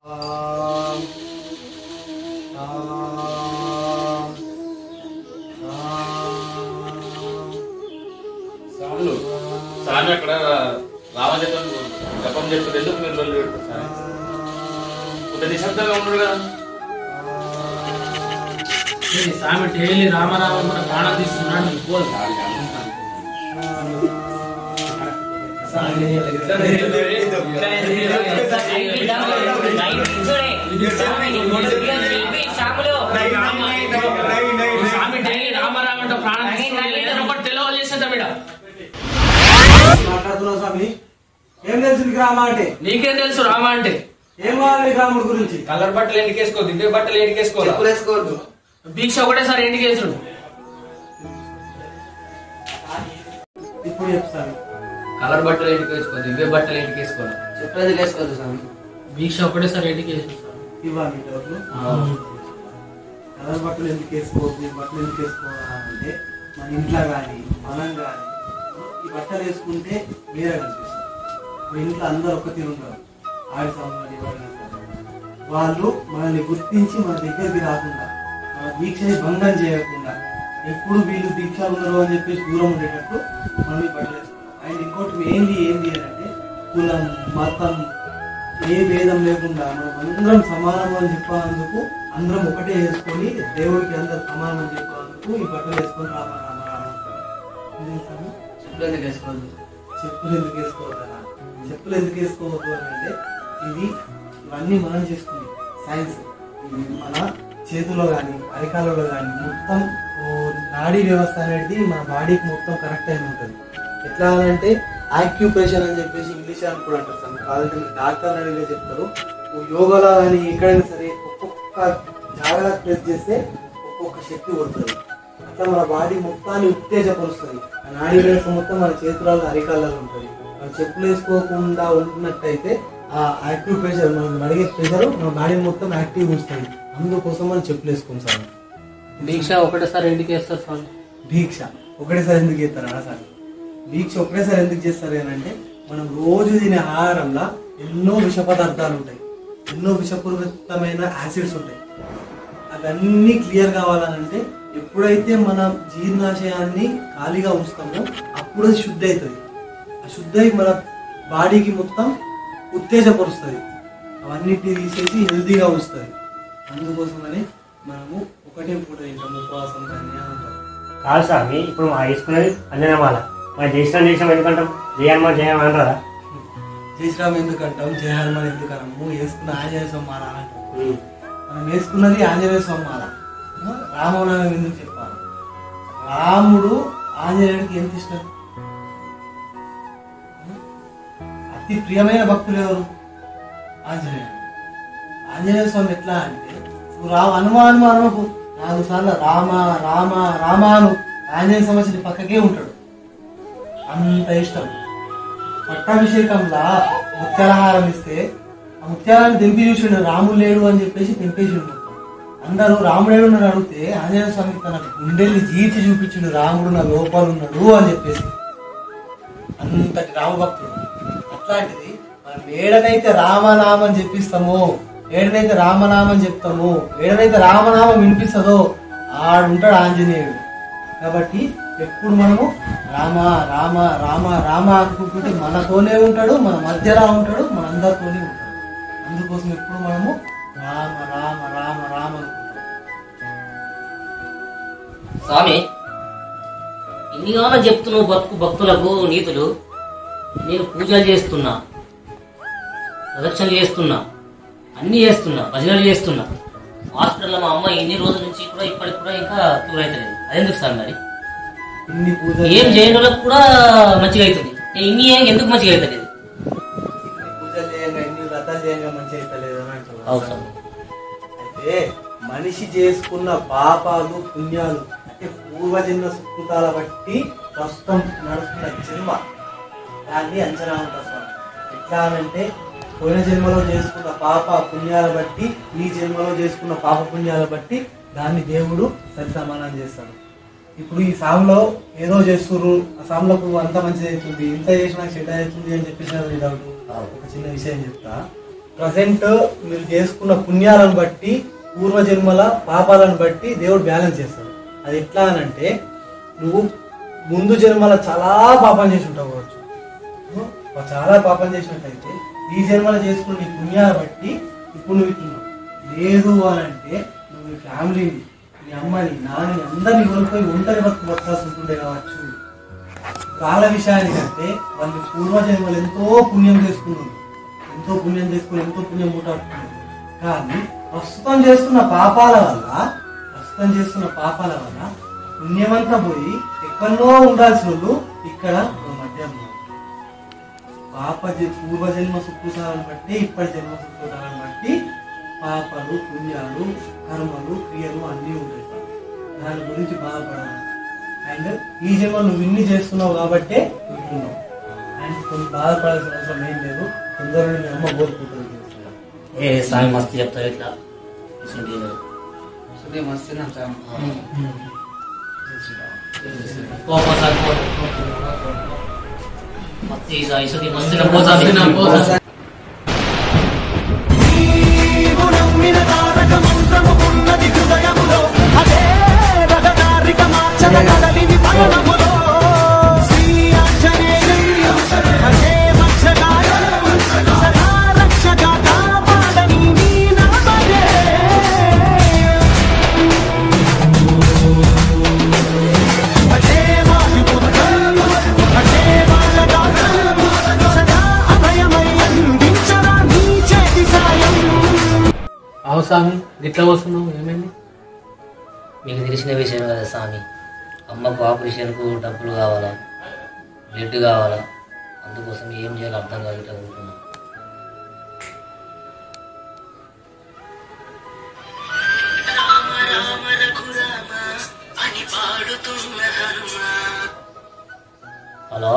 స్వామి అక్కడ రామజపం జపం చేస్తారు, ఎందుకు మీరు రోజులు పెడతారు స్వామి? కొంత నిశ్శబ్దంగా ఉండరు కదా స్వామి. డైలీ రామరామ కూడా ప్రాణం తీస్తున్నాడు. మాట్లాడుతున్నావు స్వామి. ఏం తెలుసు నీకు రామ అంటే? నీకేం తెలుసు రామ అంటే? ఏం కావాలి రాముడి గురించి? కలర్ బట్టలు ఎంటికేసుకో, దివ్య బట్టలు ఎంటికేసుకోవద్దు. దీక్ష ఒకటేసారి ఇంటికి వేసుడు. ఇప్పుడు చెప్తాను. కలర్ బట్టలు ఎంటికేసుకో, దివ్య బట్టలు ఎంటికేసుకోవాలి. చెప్పేది వేసుకోవద్దు స్వామి. దీక్ష ఒకటేసారి ఇంటికి వేసుడు. ఇవ్వాలి డబ్బులు. కలర్ బట్టలు ఎందుకు వేసుకోవద్దు, బట్టలు ఎందుకు వేసుకోవాలంటే మన ఇంట్లో కానీ మనం కానీ ఈ బట్టలు వేసుకుంటే వేరే కనిపిస్తుంది. ఇప్పుడు ఇంట్లో అందరూ ఒక తీరు ఉంటారు. ఆడి సంబంధాలు వాళ్ళు మనల్ని గుర్తించి మన దగ్గరికి రాకుండా, మన దీక్షని భంగం చేయకుండా, ఎప్పుడు వీళ్ళు దీక్ష ఉన్నారు అని చెప్పేసి దూరం ఉండేటట్టు మనం ఈ బట్టలు వేసుకుంటాం. అండ్ ఇంకోటి ఏంది అంటే కులం మతం ఏ భేదం లేకుండా మనం అందరం సమానం అని చెప్పేందుకు, అందరం ఒకటే వేసుకొని దేవుడికి అందరు సమానం అని చెప్పేందుకు ఈ బట్టలు వేసుకొని రామ రామ రామ. చెప్పులు ఎందుకు వేసుకోవద్దు? చెప్పులు ఎందుకు వేసుకోవద్దు చెప్పులు ఎందుకు వేసుకోవద్దు అని అంటే ఇవన్నీ మనం చేసుకుంది సైన్స్. మన చేతుల్లో కానీ అరికాలలో కానీ మొత్తం నాడీ వ్యవస్థ అనేది మన బాడీకి మొత్తం కరెక్ట్ అయిన ఉంటుంది. ఎట్లా అంటే యాక్యుప్రెషర్ అని చెప్పేసి ఇంగ్లీష్ అని కూడా అంటారు సార్. కావాలంటే డాక్టర్ అడిగే చెప్తారు. యోగాలో కానీ ఎక్కడైనా సరే ఒక్కొక్క జాగ్రత్త ప్రెస్ చేస్తే ఒక్కొక్క శక్తి కొడుతుంది. అట్లా మన బాడీ మొత్తాన్ని ఉత్తేజపరుస్తుంది. ఆ నాడీ వ్యవస్థ మొత్తం మన చేతులలో అరికాలలో ఉంటుంది. మనం చెప్పులు వేసుకోకుండా ఉంటున్నట్టయితే ఆ యాక్టివ్ ప్రెషర్, మనం అడిగే ప్రెషర్ మన బాడీ మొత్తం యాక్టివ్ ఉంటుంది. అందుకోసం మనం చెప్పులు వేసుకోం సార్. దీక్ష ఒకటేసారి ఇంటికి వేస్తారు స్వామి. దీక్ష ఒకటేసారి ఎందుకు చేస్తారు సార్? దీక్ష ఒకటేసారి ఎందుకు చేస్తారు అంటే మనం రోజు తినే ఆహారంలో ఎన్నో విష పదార్థాలు ఉంటాయి, ఎన్నో విషపూరితమైన యాసిడ్స్ ఉంటాయి. అవన్నీ క్లియర్ కావాలంటే ఎప్పుడైతే మన జీర్ణాశయాన్ని ఖాళీగా ఉంచుతామో అప్పుడు అది శుద్ధి అవుతుంది. ఆ శుద్ధి అయి మన బాడీకి మొత్తం ఉత్తేజపరుస్తుంది. అవన్నిటిని తీసేసి హెల్తీగా ఉంచుతుంది. అందుకోసమని మనము ఒకటే పూట తింటాము, ఉపవాసం కానీ అంటాం. కాదు స్వామి, ఇప్పుడు మా వేసుకునేది అంజనమాల, మా జయశ్రామ్ చేసాం ఎందుకంటాం? జయహనుమాన్ జయం అనరా? జయశ్రామ్ ఎందుకు అంటాం, జయ హనుమాన్ ఎందుకు అనము? వేసుకున్న ఆంజనేయ స్వామి మాల అంటాం. మనం వేసుకున్నది ఆంజనేయ స్వామి మాల. రామనామం ఎందుకు చెప్పాలి? రాముడు ఆంజనేయుడికి ఎంత ఇష్టం? అతి ప్రియమైన భక్తులు ఎవరు? ఆంజనేయుడు. ఆంజనేయ స్వామి ఎట్లా అంటే హనుమాను 4 సార్లు రామ రామ రామాను ఆంజనేయ సమస్యని పక్కకే ఉంటాడు. అంత ఇష్టం. పట్టాభిషేకంలా ముత్యాలహారం ఇస్తే ఆ ముత్యాలను తెంపి చూసిండు, రాముడు లేడు అని చెప్పేసి తెంపేసిండు. అందరూ రాముడేడు ఉన్నాడు అడిగితే ఆంజనేయ స్వామి తన గుండెల్ని జీర్చి చూపించిండు, రాముడు నా లోపల ఉన్నాడు అని చెప్పేసి. అంతటి రామభక్తుడు. అట్లాంటిది మనం ఏడనైతే రామనామం చెప్పిస్తామో, ఏడనైతే రామనామం చెప్తామో, ఏడనైతే రామనామం వినిపిస్తుందో ఆడుంటాడు ఆంజనేయుడు. కాబట్టి ఎప్పుడు మనము రామ రామ రామ రామ అనుకుంటుంటే మనతోనే ఉంటాడు, మన మధ్యలో ఉంటాడు, మన అందరితోనే ఉంటాడు. అందుకోసం ఎప్పుడు మనము రామ రామ రామ రామ అనుకుంటాం. స్వామి, ఇన్నిగానో చెప్తున్నావు భక్తులకు నీతులు. నేను పూజలు చేస్తున్నా, ప్రదక్షిణలు చేస్తున్నా, అన్ని చేస్తున్నా, భజనలు చేస్తున్నా. హాస్పిటల్లో మా అమ్మ ఎన్ని రోజుల నుంచి కూడా ఇప్పటికి కూడా ఇంకా క్యూర్ అవుతలేదు. అదెందుకు సార్? మరి ఇన్ని పూజలు ఏం చేయని వాళ్ళకి కూడా మంచిగా అవుతుంది, ఇన్ని ఎందుకు మంచిగా అవుతలేదు? పూజలు చేయంగా, ఇన్ని వ్రతాలు చేయంగా మంచిగా అవుతలేదు అని అంటారు. అవసరం అయితే మనిషి చేసుకున్న పాపాలు పుణ్యాలు అంటే పూర్వజన్మ సుకృతాల బట్టి ప్రస్తుతం నడుస్తున్న జన్మ దాన్ని అంచనా ఉంటారు సార్. ఎట్లా అంటే పోయిన జన్మలో చేసుకున్న పాప పుణ్యాల బట్టి, ఈ జన్మలో చేసుకున్న పాప పుణ్యాల బట్టి దాన్ని దేవుడు సరి సమానం చేస్తాడు. ఇప్పుడు ఈ సాంలో ఏదో చేస్తుర్రు, ఆ సాంలకు అంత మంచిది అవుతుంది, ఇంత చేసినా చెడ్డ అవుతుంది అని చెప్పేసి డౌట్. ఒక చిన్న విషయం చెప్తా. ప్రజెంట్ మీరు చేసుకున్న పుణ్యాలను బట్టి పూర్వజన్మల పాపాలను బట్టి దేవుడు బ్యాలెన్స్ చేస్తాడు. అది ఎట్లా అనంటే నువ్వు ముందు జన్మల చాలా పాపం చేసి ఉంటావు కావచ్చు, చాలా పాపం చేసినట్టయితే ఈ జన్మలో చేసుకున్న నీ పుణ్యాన్ని బట్టి ఇప్పుడు నువ్వు ఇట్లున్నావు. లేదు అని అంటే నువ్వు నీ ఫ్యామిలీని, నీ అమ్మని, నాన్నని అందరినీ కోల్పోయి ఒంటరి బతుకు బతకాల్సి ఉంటుండే కావచ్చు. వాళ్ళ విషయానికంటే వాళ్ళు పూర్వజన్మలు ఎంతో పుణ్యం చేసుకున్నారు, ఎంతో పుణ్యం చేసుకుని ఎంతో పుణ్యం మూటాడుతున్నారు. కానీ ప్రస్తుతం చేస్తున్న పాపాల వల్ల పుణ్యమంతా పోయి ఎక్కడో ఉండాల్సిన వాళ్ళు ఇక్కడ మధ్య పూర్వజన్మ సుకృతాలను బట్టి ఇప్పటి జన్మ సుకృతాలను బట్టి పాపాలు, పుణ్యాలు, కర్మలు, క్రియలు అన్నీ ఉంటాయి. దాని గురించి బాధపడాలి. అండ్ ఈ జన్మ నువ్వు ఇన్ని చేస్తున్నావు కాబట్టే ఉంటున్నావు. అండ్ కొన్ని బాధపడాల్సిన అవసరం ఏం లేదు. తొందరగా మీ అమ్మ కోరుకుంటుంది. ఏ స్వామి మస్తు చెప్తారు ఇట్లా మస్తు స్వామి గిట్లా వస్తున్నావు, ఏమైంది? మీకు తెలిసిన విషయం కదా స్వామి, అమ్మకు ఆపరేషన్కు డబ్బులు కావాలా, బ్లడ్ కావాలా, అందుకోసం ఏం చేయాలో అర్థం కాగలుగుతున్నా. హలో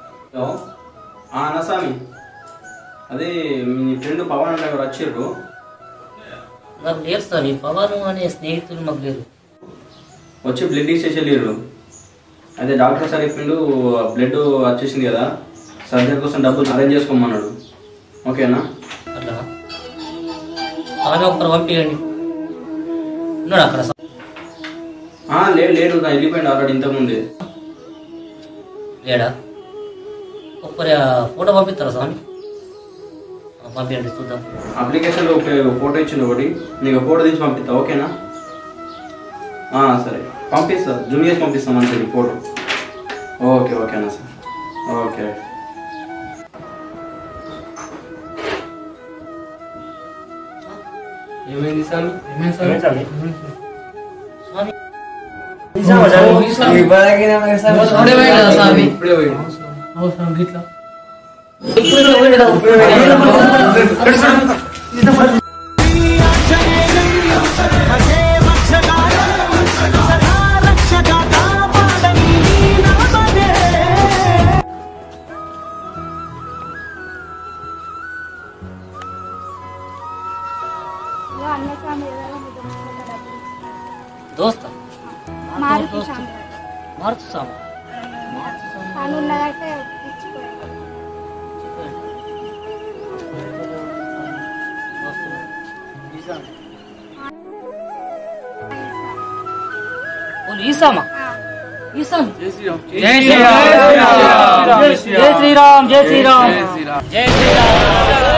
అన్న స్వామి, అదే మీ ఫ్రెండ్ పవన్ అంటే ఎవరు వచ్చిర్రు? నాకు లేరు స్వామి, పవన్ అనే స్నేహితులు మాకు లేరు. వచ్చి బ్లడ్ ఇచ్చేసి వెళ్ళారు. అదే డాక్టర్ సార్ చెప్పిండు బ్లడ్ వచ్చేసింది కదా, సర్జరీ కోసం డబ్బులు అరేంజ్ చేసుకోమన్నాడు. ఓకేనా? అట్లా స్వామి ఒక్కరు పంపించండి. ఉన్నాడు అక్కడ లేడు వెళ్ళిపోయింది ఆల్రెడీ ఇంతకుముందే. లేడా? ఒక్కరి ఫోటో పంపిస్తారా స్వామి? పంపించండి చూద్దాం. అప్లికేషన్లో ఒక ఫోటో ఇచ్చింది ఒకటి, నీకు ఫోటో తీసి పంపిస్తా. ఓకేనా? సరే పంపిస్తా, జూమ్ చేసి పంపిస్తాం మంచిది ఫోటో. ఓకేనా సార్? ఓకే. ఏమైంది స్వామి? ఇప్పుడే గిట్లా దోస్త మారుతి సామ ఉన్నదైతే ఈసామా ఈసామ్ జై శ్రీరామ్ జై శ్రీరామ్ జై శ్రీరామ్ జై శ్రీరామ్ జై శ్రీరామ్.